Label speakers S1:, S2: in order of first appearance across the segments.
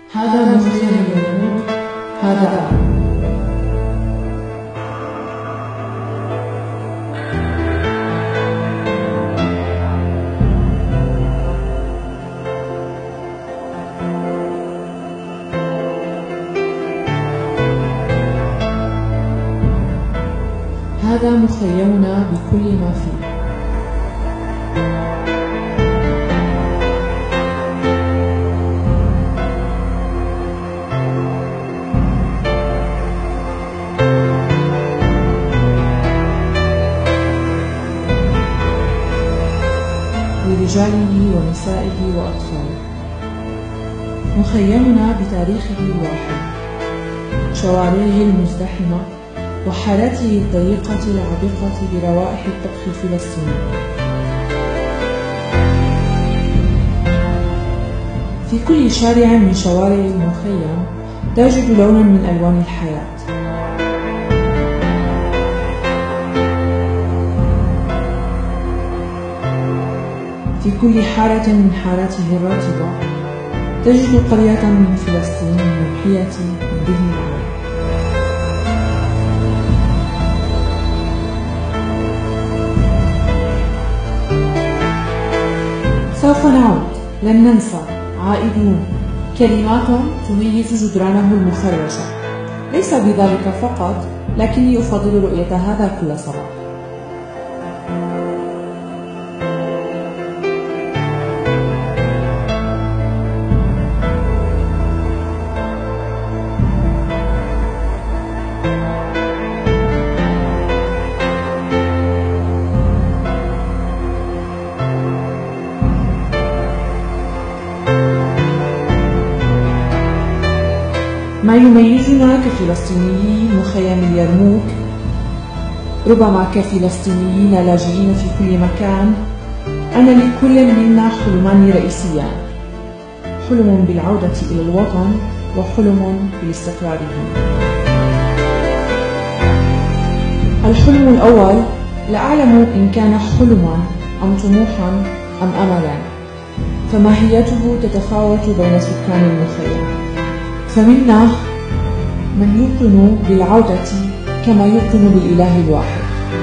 S1: هذا مخيم اليرموك، هذا هذا مخيمنا بكل ما فيه. برجاله ونسائه وأطفاله. مخيمنا بتاريخه الواحد، شوارعه المزدحمة وحالته الضيقة العابقة بروائح الطبخ الفلسطيني. في كل شارع من شوارع المخيم تجد لونا من ألوان الحياة. في كل حارة من حاراته الراتبة تجد قرية من فلسطين المحية بالذهن العام. سوف نعود، لن ننسى، عائدون، كلمات تميز جدرانه المخرجة. ليس بذلك فقط، لكني أفضل رؤية هذا كل صباح. ما يميزنا كفلسطينيي مخيم اليرموك، ربما كفلسطينيين لاجئين في كل مكان، أن لكل منا حلمان رئيسيان: حلم بالعودة إلى الوطن، وحلم بالاستقرار هنا. الحلم الأول لا أعلم إن كان حلما أم طموحا أم أملا، فماهيته تتفاوت بين سكان المخيم. فمنا من يوقن بالعودة كما يوقن بالإله الواحد،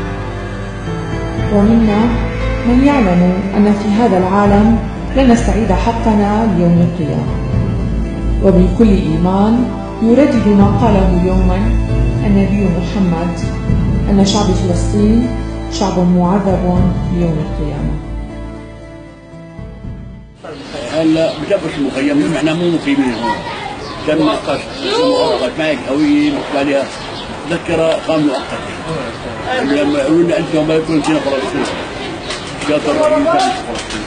S1: ومنا من يعلم أن في هذا العالم لن نستعيد حقنا ليوم القيامة، وبكل إيمان يردد ما قاله يوما النبي محمد أن شعب فلسطين شعب معذب ليوم القيامة.
S2: هلا بجبش المخيم، احنا مو مقيمين هون، كان مؤقت معك قوي عليها تذكر اقامه مؤقته. لما يقولوا لنا انتم ما يكون فينا فلسطين، شاطر الرئيس فلسطين.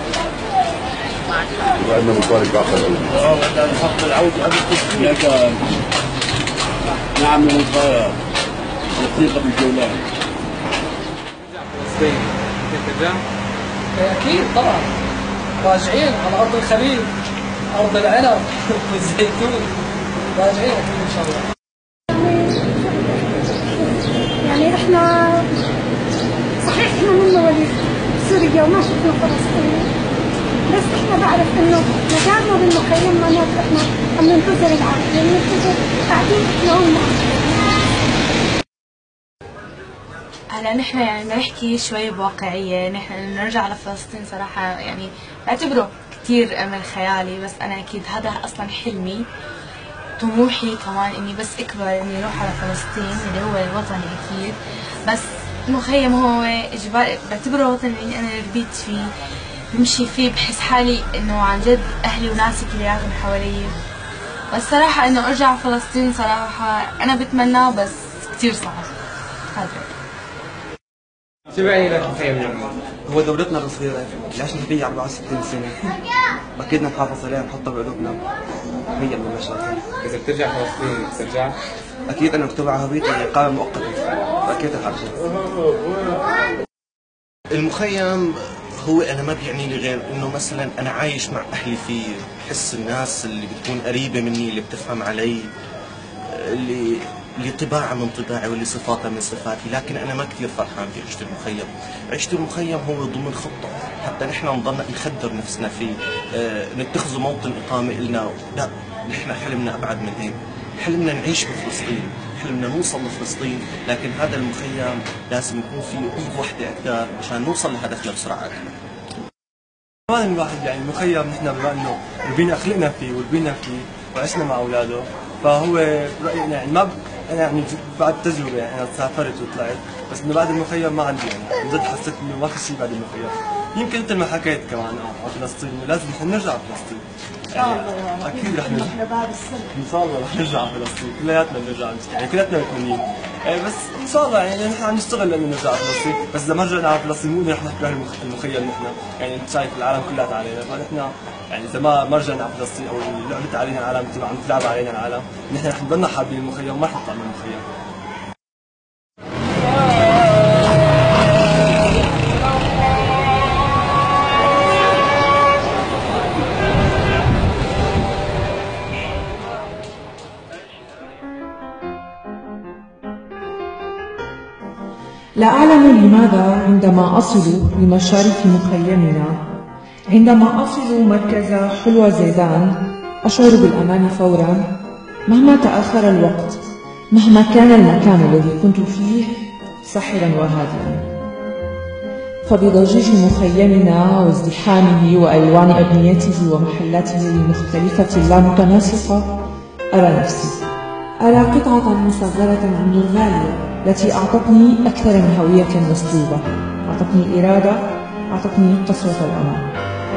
S3: وعندنا مطالب بعقد
S2: عندنا خط العوده هناك. نعم وثيقه بالجولان.
S4: فلسطين ترجع؟ اكيد طبعا، راجعين على ارض الخليل، أرض العنب والزيتون، راجعين أكيد إن شاء الله.
S5: يعني إحنا صحيح إحنا من مواليد سوريا وما شفنا فلسطين، بس إحنا بعرف إنه مكاننا بالمخيم معناته إحنا عم ننتظر العودة، يعني ننتظر قاعدين إحنا هون معهم.
S6: هلا نحن يعني بدنا نحكي شوي بواقعية. نحن نرجع لفلسطين صراحة يعني بعتبره كتير من خيالي، بس أنا أكيد هذا أصلا حلمي، طموحي كمان إني بس أكبر إني أروح على فلسطين اللي هو وطني أكيد. بس المخيم هو إجباري، بعتبره وطني اللي أنا ربيت فيه، بمشي فيه، بحس حالي إنه عن جد أهلي وناسي كلياتهم حوالي. بس صراحة إنه أرجع فلسطين صراحة أنا بتمناه، بس كتير صعب. هذا
S4: شو بيعني لك مخيم اليرموك؟ هو دولتنا الصغيرة اللي عشنا فيها 64 سنة، أكيد نحافظ عليها ونحطها بقلوبنا. هي المشاكل. إذا بترجع فلسطين بترجع؟ أكيد أنا مكتوب على هويتي إقامة مؤقتة، وأكيد رح أرجع.
S7: المخيم هو أنا ما بيعنيني غير إنه مثلا أنا عايش مع أهلي فيه، بحس الناس اللي بتكون قريبة مني، اللي بتفهم علي، اللي طباعها من طباعي واللي صفاتها من صفاتي. لكن أنا ما كثير فرحان بعيشة المخيم. عيشة المخيم هو ضمن خطة حتى نحن نضلنا نخدر نفسنا فيه، نتخذ موطن إقامة إلنا. لا، نحن حلمنا أبعد من هيك، حلمنا نعيش بفلسطين، حلمنا نوصل لفلسطين، لكن هذا المخيم لازم يكون فيه ايد وحده اكثر عشان نوصل لهدفنا بسرعه اكثر.
S3: كمان الواحد يعني المخيم نحن بما انه ربينا خلقنا فيه وربينا فيه وعشنا مع اولاده، فهو برايي يعني ما انا يعني بعد تجربه يعني انا سافرت وطلعت، بس انه بعد المخيم ما عندي يعني جد حسيت انه ما في شيء بعد المخيم. يمكن مثل ما حكيت كمان على فلسطين انه لازم نحن نرجع على فلسطين. يعني اكيد رح نرجع ان شاء الله، رح نرجع على فلسطين، كلياتنا بنرجع يعني كلياتنا متمنين. بس ان شاء الله يعني نحن عم نشتغل لانه نرجع على فلسطين، بس اذا ما رجعنا على فلسطين مو رح نكره المخيم نحن، يعني انت شايف العالم كلها علينا، فنحن يعني اذا ما رجعنا على فلسطين او لعبت علينا العالم مثل ما عم تلعب علينا العالم، نحن رح نضلنا حابين المخيم وما رح نطلع من المخيم.
S1: لا أعلم لماذا عندما أصل لمشارف مخيمنا، عندما أصل مركز حلوى زيدان أشعر بالأمان فورا مهما تأخر الوقت، مهما كان المكان الذي كنت فيه ساحرا وهادئا. فبضجيج مخيمنا وازدحامه وألوان أبنيته ومحلاته المختلفة اللامتناسقة أرى نفسي، أرى قطعة مصغرة عني الغالية التي أعطتني أكثر من هوية مسلوبة، أعطتني الإرادة، أعطتني قسوة الأمان.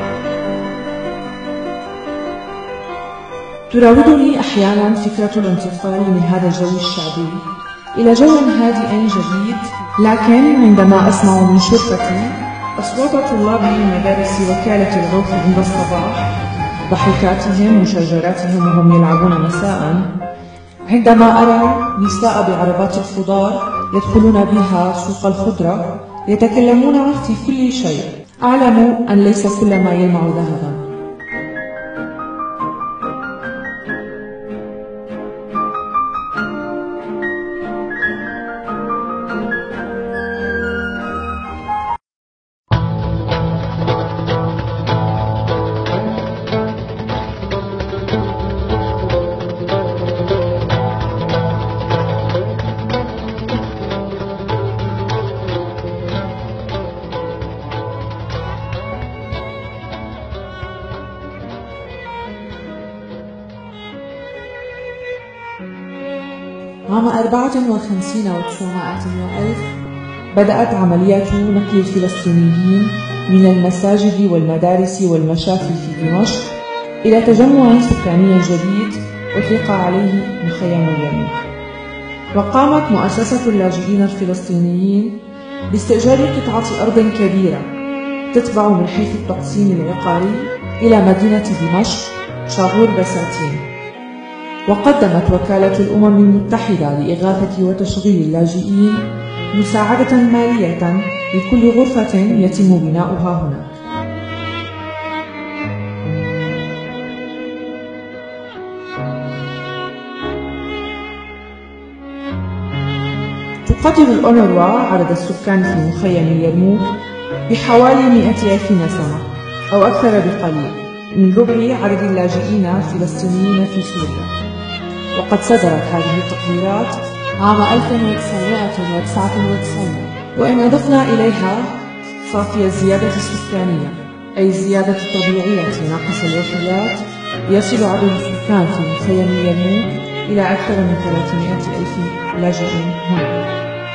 S1: تراودني أحيانا فكرة الانتقال من هذا الجو الشعبي إلى جو هادئ جديد، لكن عندما أسمع من شرفتي أصوات طلاب مدارس وكالة الغوث عند الصباح، ضحكاتهم وشجراتهم وهم يلعبون مساء، عندما أرى نساء بعربات الخضار يدخلون بها سوق الخضرة يتكلمون في كل شيء، أعلم أن ليس كل ما يلمع ذهبا. عام 54 و900 بدأت عمليات نقل الفلسطينيين من المساجد والمدارس والمشافي في دمشق إلى تجمع سكاني جديد أطلق عليه مخيم اليرموك. وقامت مؤسسة اللاجئين الفلسطينيين باستئجار قطعة أرض كبيرة تتبع من حيث التقسيم العقاري إلى مدينة دمشق شاغور بساتين. وقدمت وكالة الأمم المتحدة لإغاثة وتشغيل اللاجئين مساعدة مالية لكل غرفة يتم بناؤها هناك. تقدر الأونروا عدد السكان في مخيم اليرموك بحوالي 200,000 نسمة أو أكثر بقليل من ربع عدد اللاجئين الفلسطينيين في سوريا. وقد صدرت هذه التقديرات عام 1999، وإن أضفنا إليها صافي الزيادة السكانية أي الزيادة الطبيعية ناقص الوفيات، يصل عدد السكان في مخيم اليرموك إلى أكثر من 300,000 لاجئ هنا.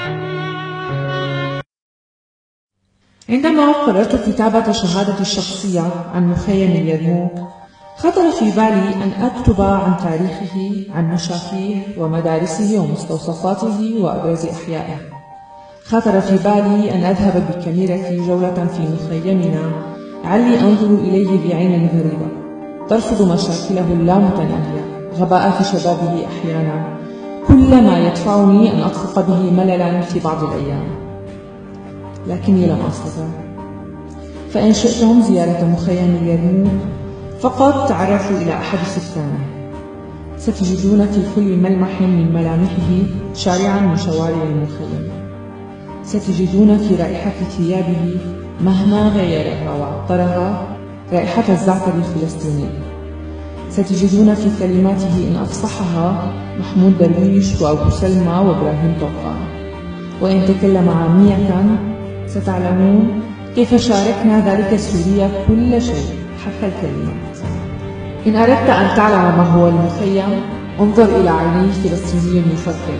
S1: عندما قررت كتابة شهادتي الشخصية عن مخيم اليرموك، خطر في بالي أن أكتب عن تاريخه، عن مشافيه ومدارسه ومستوصفاته وأبرز أحيائه. خطر في بالي أن أذهب بكاميرتي جولة في مخيمنا علي أنظر إليه بعين غريبة، ترفض مشاكله اللامتناهية، غباءات شبابه أحيانا، كل ما يدفعني أن أطلق به مللا في بعض الأيام. لكني لم أستطع. فإن شئتم زيارة مخيم اليرموك فقط تعرفوا إلى أحد سكانه، ستجدون في كل ملمح من ملامحه شارعا من شوارع المخيم، ستجدون في رائحة ثيابه مهما غيرها وعطرها رائحة الزعتر الفلسطيني، ستجدون في كلماته إن أفصحها محمود درويش وأبو سلمى وإبراهيم طوفان، وإن تكلم عامية ستعلمون كيف شاركنا ذلك سوريا كل شيء حتى الكلمات. إن أردت أن تعلم ما هو المخيم انظر إلى عيني فلسطيني يفكر،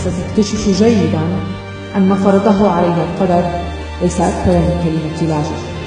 S1: وستكتشف جيدا أن ما فرضه عليه القدر ليس أكثر من كلمة لاجئ.